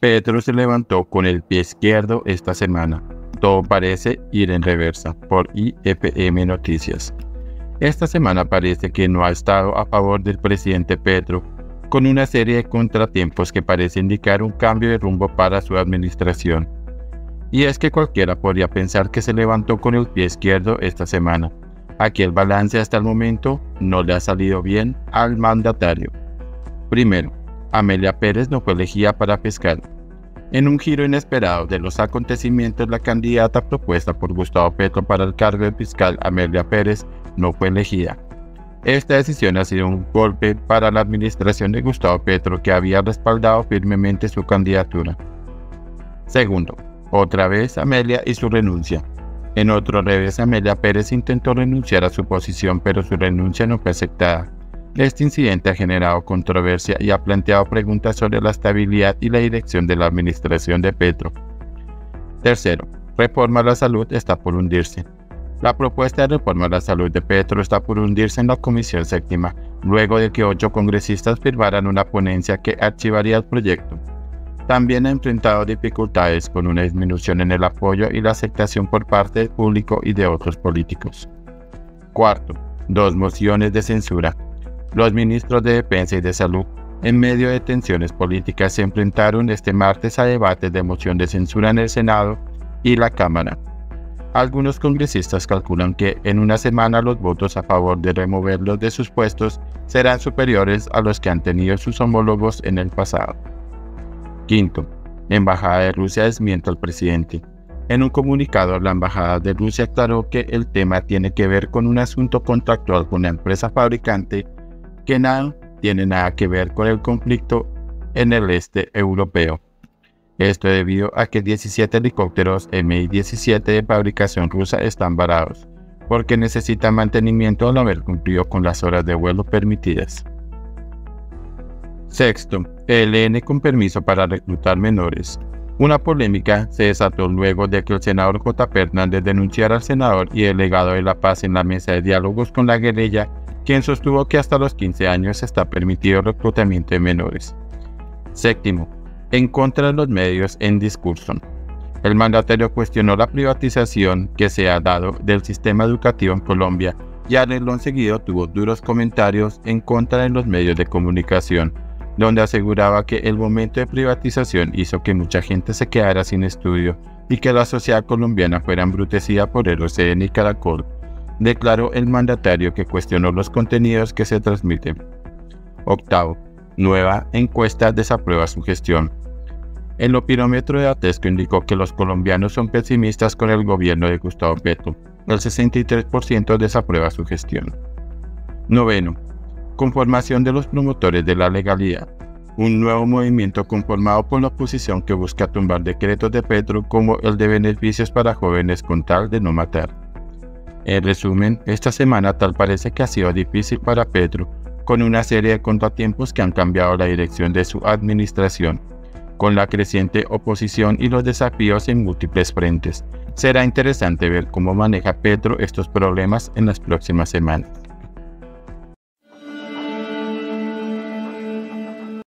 Petro se levantó con el pie izquierdo esta semana. Todo parece ir en reversa, por IFM Noticias. Esta semana parece que no ha estado a favor del presidente Petro, con una serie de contratiempos que parece indicar un cambio de rumbo para su administración. Y es que cualquiera podría pensar que se levantó con el pie izquierdo esta semana. Aquí el balance hasta el momento no le ha salido bien al mandatario. Primero, Amelia Pérez no fue elegida para fiscal. En un giro inesperado de los acontecimientos, la candidata propuesta por Gustavo Petro para el cargo de fiscal, Amelia Pérez, no fue elegida. Esta decisión ha sido un golpe para la administración de Gustavo Petro, que había respaldado firmemente su candidatura. Segundo, otra vez Amelia y su renuncia. En otro revés, Amelia Pérez intentó renunciar a su posición, pero su renuncia no fue aceptada. Este incidente ha generado controversia y ha planteado preguntas sobre la estabilidad y la dirección de la administración de Petro. Tercero, reforma a la salud está por hundirse. La propuesta de reforma a la salud de Petro está por hundirse en la Comisión Séptima, luego de que 8 congresistas firmaran una ponencia que archivaría el proyecto. También ha enfrentado dificultades con una disminución en el apoyo y la aceptación por parte del público y de otros políticos. Cuarto, 2 mociones de censura. Los ministros de Defensa y de Salud, en medio de tensiones políticas, se enfrentaron este martes a debates de moción de censura en el Senado y la Cámara. Algunos congresistas calculan que en una semana los votos a favor de removerlos de sus puestos serán superiores a los que han tenido sus homólogos en el pasado. Quinto, Embajada de Rusia desmiente al presidente. En un comunicado, la Embajada de Rusia aclaró que el tema tiene que ver con un asunto contractual con la empresa fabricante que no tiene nada que ver con el conflicto en el este europeo. Esto debido a que 17 helicópteros Mi-17 de fabricación rusa están varados, porque necesitan mantenimiento al haber cumplido con las horas de vuelo permitidas. Sexto, ELN con permiso para reclutar menores. Una polémica se desató luego de que el senador J. Hernández denunciara al senador y delegado de la paz en la mesa de diálogos con la guerrilla, quien sostuvo que hasta los 15 años está permitido el reclutamiento de menores. Séptimo, en contra de los medios en discurso. El mandatario cuestionó la privatización que se ha dado del sistema educativo en Colombia y a renglón seguido tuvo duros comentarios en contra de los medios de comunicación, donde aseguraba que el momento de privatización hizo que mucha gente se quedara sin estudio y que la sociedad colombiana fuera embrutecida por RCN y Caracol. Declaró el mandatario que cuestionó los contenidos que se transmiten. Octavo, nueva encuesta desaprueba su gestión. El Opirómetro de Atesco indicó que los colombianos son pesimistas con el gobierno de Gustavo Petro. El 63% desaprueba su gestión. Noveno, conformación de los promotores de la legalidad. Un nuevo movimiento conformado por la oposición que busca tumbar decretos de Petro como el de beneficios para jóvenes con tal de no matar. En resumen, esta semana tal parece que ha sido difícil para Petro, con una serie de contratiempos que han cambiado la dirección de su administración, con la creciente oposición y los desafíos en múltiples frentes. Será interesante ver cómo maneja Petro estos problemas en las próximas semanas.